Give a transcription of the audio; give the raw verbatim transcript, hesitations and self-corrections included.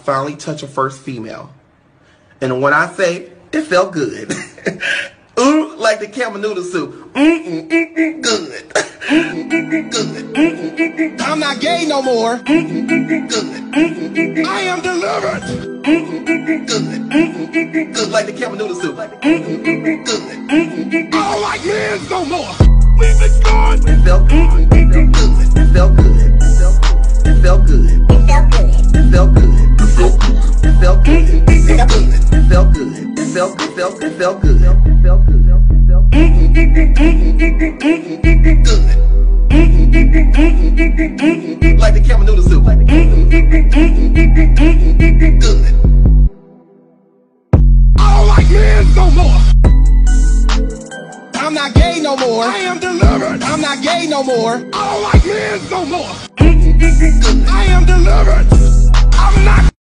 finally touch a first female. And when I say, it felt good. Ooh, like the camel noodle soup. Mm-mm, mm-mm, good. Mm-mm, mm-mm, good. Mm-mm, mm-mm. I'm not gay no more. Mm-mm, mm-mm, good. Mm-mm, mm-mm. I am delivered. Mm-mm, mm-mm, good. Mm-mm, mm-mm, good. Like the camel noodle soup. Mm-mm, mm-mm, good. Mm-mm, mm-mm. I don't like men no more. Leave it gone. It felt good. It felt good. It felt good. It felt good. It felt good. It felt good. It felt good. It felt good. It felt good. It felt good. It felt good. It felt good. It felt good. It felt good. It felt good. Like the camel noodle soup. Good. I don't like men no more. I'm not gay no more. I am delivered. I'm not gay no more. I don't like men no more. I am delivered. I'm not